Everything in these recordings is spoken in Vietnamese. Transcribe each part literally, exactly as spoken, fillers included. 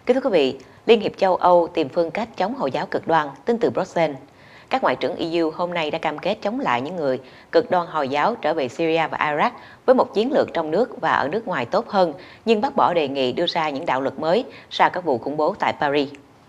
Kính thưa quý vị, Liên hiệp châu Âu tìm phương cách chống Hồi giáo cực đoan, tin từ Brussels. Các ngoại trưởng e u hôm nay đã cam kết chống lại những người cực đoan Hồi giáo trở về Syria và Iraq với một chiến lược trong nước và ở nước ngoài tốt hơn, nhưng bác bỏ đề nghị đưa ra những đạo luật mới sau các vụ khủng bố tại Paris.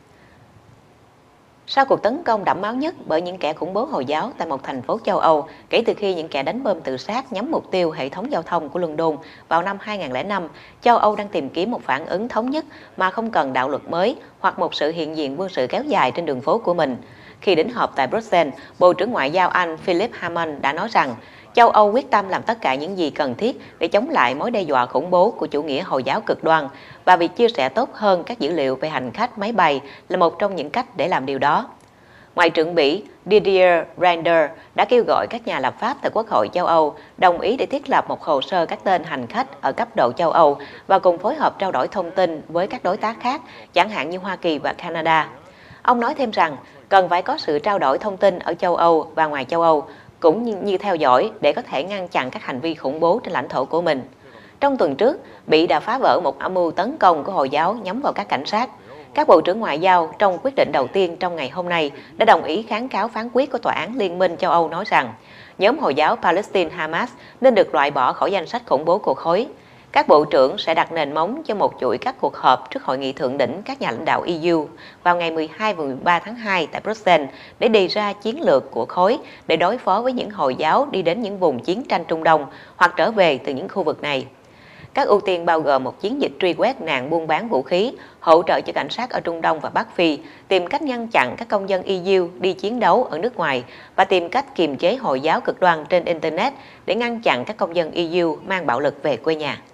Sau cuộc tấn công đẫm máu nhất bởi những kẻ khủng bố Hồi giáo tại một thành phố châu Âu kể từ khi những kẻ đánh bom tự sát nhắm mục tiêu hệ thống giao thông của London vào năm hai nghìn không trăm lẻ năm, châu Âu đang tìm kiếm một phản ứng thống nhất mà không cần đạo luật mới hoặc một sự hiện diện quân sự kéo dài trên đường phố của mình. Khi đến họp tại Brussels, Bộ trưởng Ngoại giao Anh Philip Hammond đã nói rằng châu Âu quyết tâm làm tất cả những gì cần thiết để chống lại mối đe dọa khủng bố của chủ nghĩa Hồi giáo cực đoan, và việc chia sẻ tốt hơn các dữ liệu về hành khách máy bay là một trong những cách để làm điều đó. Ngoại trưởng Bỉ Didier Reynders đã kêu gọi các nhà lập pháp tại Quốc hội châu Âu đồng ý để thiết lập một hồ sơ các tên hành khách ở cấp độ châu Âu và cùng phối hợp trao đổi thông tin với các đối tác khác, chẳng hạn như Hoa Kỳ và Canada. Ông nói thêm rằng cần phải có sự trao đổi thông tin ở châu Âu và ngoài châu Âu, cũng như, như theo dõi để có thể ngăn chặn các hành vi khủng bố trên lãnh thổ của mình. Trong tuần trước, Bỉ đã phá vỡ một âm mưu tấn công của Hồi giáo nhắm vào các cảnh sát. Các bộ trưởng ngoại giao trong quyết định đầu tiên trong ngày hôm nay đã đồng ý kháng cáo phán quyết của Tòa án Liên minh châu Âu nói rằng nhóm Hồi giáo Palestine Hamas nên được loại bỏ khỏi danh sách khủng bố của khối. Các bộ trưởng sẽ đặt nền móng cho một chuỗi các cuộc họp trước hội nghị thượng đỉnh các nhà lãnh đạo e u vào ngày mười hai và mười ba tháng hai tại Brussels để đề ra chiến lược của khối để đối phó với những Hồi giáo đi đến những vùng chiến tranh Trung Đông hoặc trở về từ những khu vực này. Các ưu tiên bao gồm một chiến dịch truy quét nạn buôn bán vũ khí, hỗ trợ cho cảnh sát ở Trung Đông và Bắc Phi, tìm cách ngăn chặn các công dân e u đi chiến đấu ở nước ngoài và tìm cách kiềm chế Hồi giáo cực đoan trên Internet để ngăn chặn các công dân e u mang bạo lực về quê nhà.